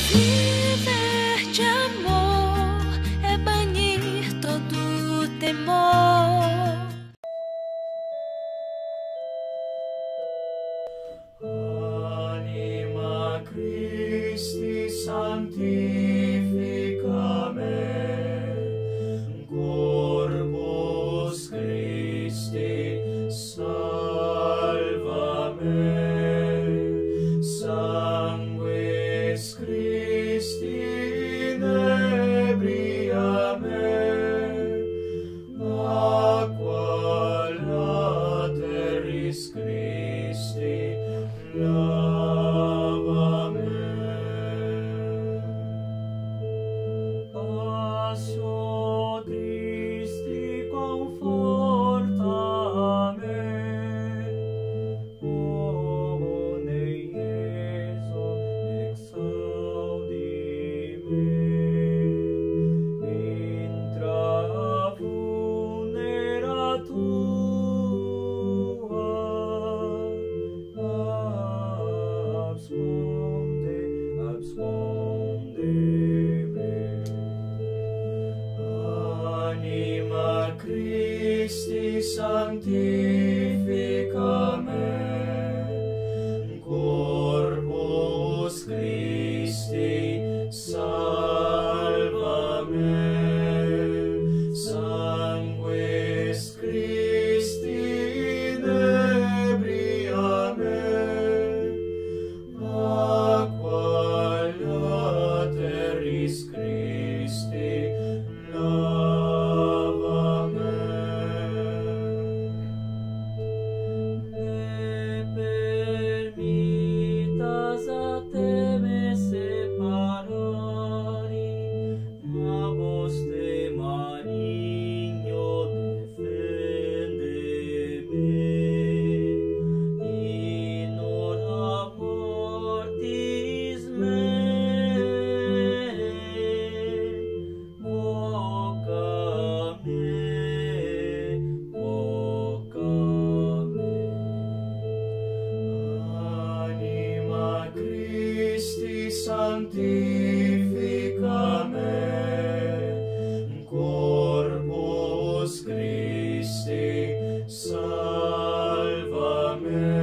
Viver de amor é banir todo temor. Anima Christi sanctifica me, corpus Christi salva me, sanguis Christi inebria me, aqua lateris Christi lava me. Passio Christi conforta me, ne Iesu exaudi me, intra funera tua, absconde me. Anima Christi sanctifica me, corpus Christi salva me, sanguis Christi inebria me, aqua lateris Christi lava me. Ne permittas a te me separari, ma voste maligno defende me, in hora mortis mei, voca me, voca me. Anima Christi sanctifica me, corpus Christi salva me,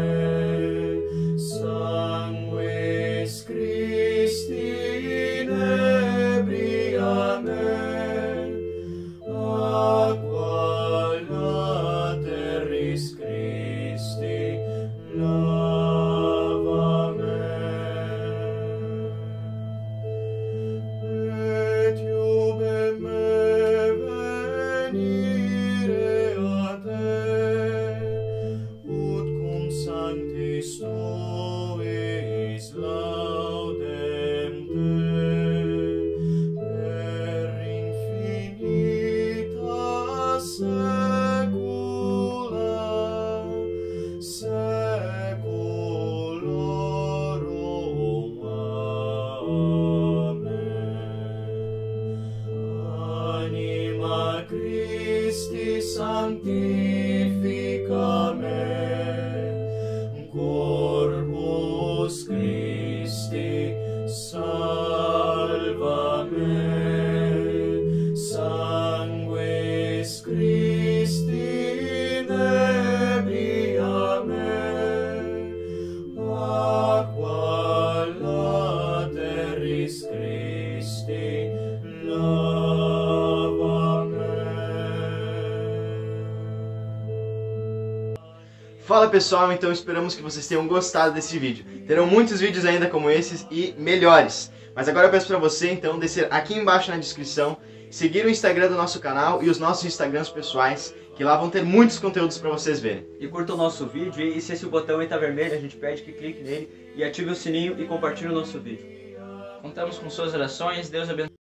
sanguis Christi inebria me, aqua lateris Christi lava me. Et iube me venire a te, ut cum sanctis tuis laudem te, per infinita saecula saeculorum. Amen. Anima Christi sanctifica me, corpus Christi salva me, sanguis Christi inebria me, aqua lateris Christi lava me. Fala pessoal, então esperamos que vocês tenham gostado desse vídeo. Terão muitos vídeos ainda como esses e melhores. Mas agora eu peço pra você então descer aqui embaixo na descrição, seguir o Instagram do nosso canal e os nossos Instagrams pessoais, que lá vão ter muitos conteúdos pra vocês verem. E curta o nosso vídeo, e se esse botão aí tá vermelho, a gente pede que clique nele e ative o sininho e compartilhe o nosso vídeo. Contamos com suas orações, Deus abençoe.